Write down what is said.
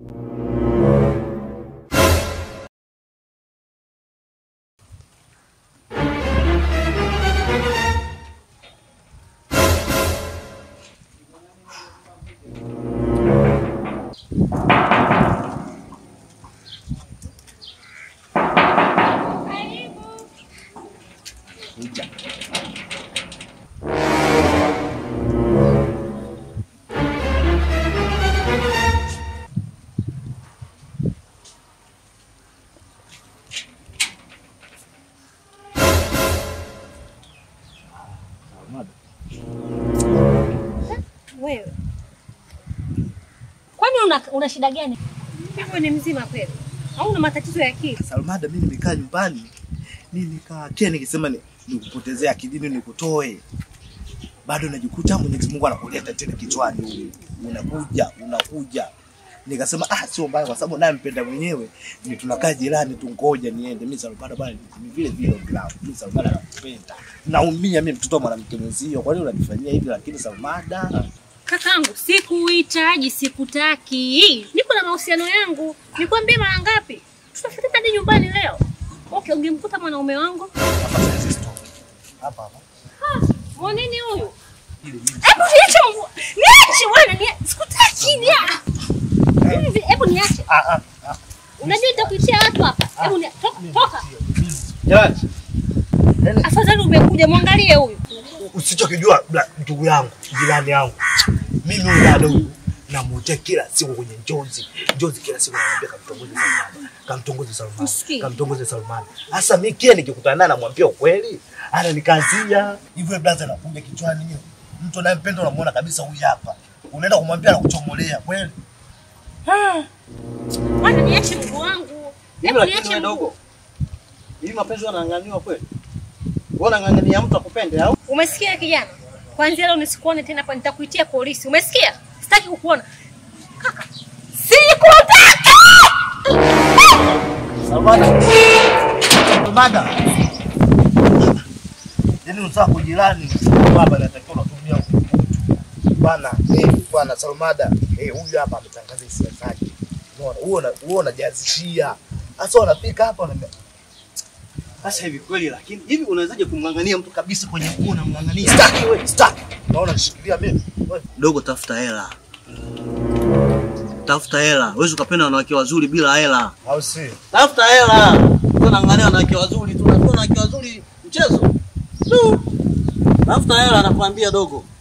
Wewe. Kwani una shida gani? Wewe ni mzima kweli? Au una matatizo ya akili? Salmada, mimi nimekaa nyumbani. Nikaa nikisema nikupotezea akilini nikutoe. Bado najikuta Mwenyezi Mungu anakuleta tena kichwani. Unakuja. Nikasema sio mbaya kwa sababu naye mpenda mwenyewe. Ni tunakaa jirani tungoja niende. Mimi Salmada bwana ni vile ground. Mimi Salmada nakupenda. Naumia mimi mtoto mwanamke mwenzio. Kwa nini unanifanyia hivi? Lakini Salmada, kakangu, sikuhitaji, sikutaki. Niko na mahusiano yangu. Nikwambie mara ngapi? Tutafuta hadi nyumbani leo. Okay, ungemkuta mwanaume wangu. Hapa. Mwanini huyu? Hebu niache bwana, sikutaki nia. Hebu niache. Unajua nitakuitia watu hapa. Hebu toka. Jamani. Afadhali umekuja, muangalie huyu. Usichokijua ndugu yangu, jirani yangu. Mimi huyu dada huyu namuotea kila siku kwenye njozi kila siku ananiambia kamtongoze Salmani. Sasa mimi kia nikikutana naye namwambia ukweli, ananikazia. Hivyo blaza anakuja kichwani hiyo. Mtu anayempenda unamuona kabisa huyu hapa. Unaenda kumwambia anakuchomolea kweli? Bwana niache mguu wangu. Hebu niache dogo. Hii mapenzi yanang'ang'aniwa kweli? Wewe unang'ang'ania mtu akupende au? Umesikia kijana? Kwanza leo nisikuone tena hapa, nitakuitia polisi. Umesikia? Sitaki kukuona. Kaka. Sikutaki! Salmada. Yaani unataka kujirani baba anatakiwa kutumia bwana Salmada. Huyu hapa ametangaza hisia zake. Unaona unajazishia. Sasa unafika hapa na sasa hivi kweli, lakini hivi unawezaje kumng'ang'ania mtu kabisa kwenye nguo unamng'ang'ania? Staki. Naona nishikilia mimi. Dogo, tafuta hela. Wewe ukapenda wanawake wazuri bila hela. Au si? Tafuta hela. Unang'ang'ania wanawake wazuri tu, wanawake wazuri mchezo. Tafuta hela nakwambia dogo.